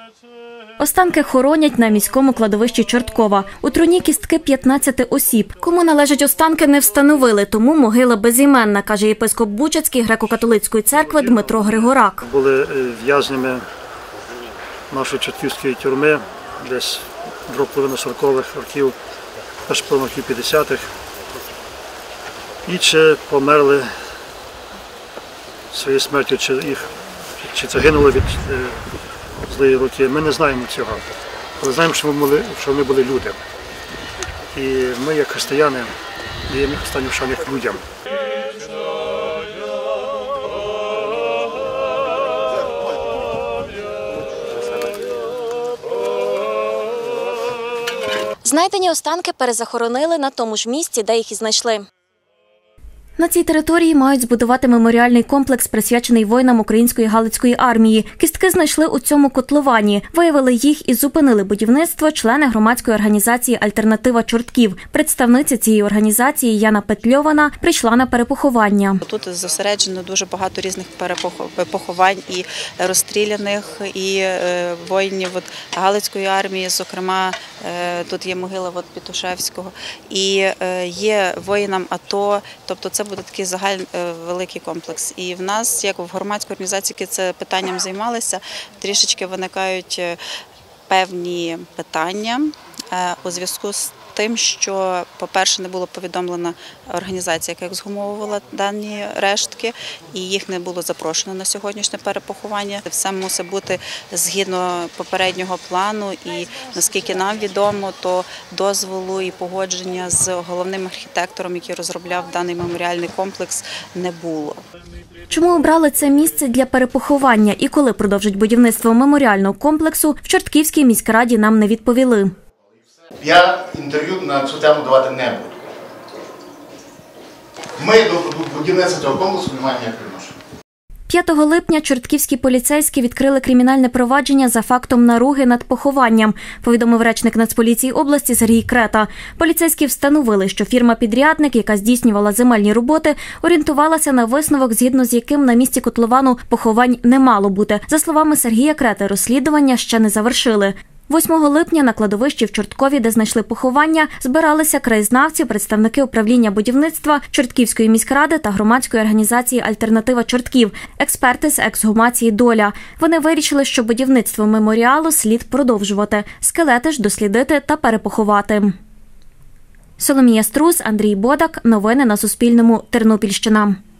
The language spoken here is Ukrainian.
Останки хоронять на міському кладовищі Чорткова. У труні кістки 15 осіб. Кому належать останки, не встановили, тому могила безіменна, каже єпископ Бучацький греко-католицької церкви Дмитро Григорак. Були в'язнями нашої чортківської тюрми десь другу половину 40-х років, першу половину років 50-х. І чи померли своєю смертю, чи загинули від злої руки, ми не знаємо цього. Але знаємо, що вони були люди. І ми, як християни, даємо останню шану людям. Знайдені останки перезахоронили на тому ж місці, де їх і знайшли. На цій території мають збудувати меморіальний комплекс, присвячений воїнам Української Галицької армії. Кістки знайшли у цьому котловані. Виявили їх і зупинили будівництво члени громадської організації «Альтернатива Чортків». Представниця цієї організації Яна Петльована прийшла на перепоховання. Тут зосереджено дуже багато різних поховань і розстріляних, і воїнів Галицької армії, зокрема, тут є могила Петушевського, і є воїнам АТО, тобто це буде такий загальний великий комплекс. І в нас, як в громадській організації, які це питанням займалися, трішечки виникають певні питання у зв'язку з тим, що, по-перше, не було повідомлена організація, яка ексгумовувала дані рештки, і їх не було запрошено на сьогоднішнє перепоховання. Все мусить бути згідно попереднього плану, і, наскільки нам відомо, то дозволу і погодження з головним архітектором, який розробляв даний меморіальний комплекс, не було. Чому обрали це місце для перепоховання і коли продовжать будівництво меморіального комплексу, в Чортківській міськраді нам не відповіли. Я інтерв'ю на цю тему давати не буду. Ми до будівництва цього комплексу не маємо ніякого відношення. 5 липня чортківські поліцейські відкрили кримінальне провадження за фактом наруги над похованням, повідомив речник Нацполіції області Сергій Крета. Поліцейські встановили, що фірма-підрядник, яка здійснювала земельні роботи, орієнтувалася на висновок, згідно з яким на місці котловану поховань не мало бути. За словами Сергія Крети, розслідування ще не завершили. 8 липня на кладовищі в Чорткові, де знайшли поховання, збиралися краєзнавці, представники управління будівництва Чортківської міськради та громадської організації «Альтернатива Чортків», експерти з ексгумації «Доля». Вони вирішили, що будівництво меморіалу слід продовжувати, скелети ж дослідити та перепоховати. Соломія Струс, Андрій Бодак. Новини на Суспільному. Тернопільщина.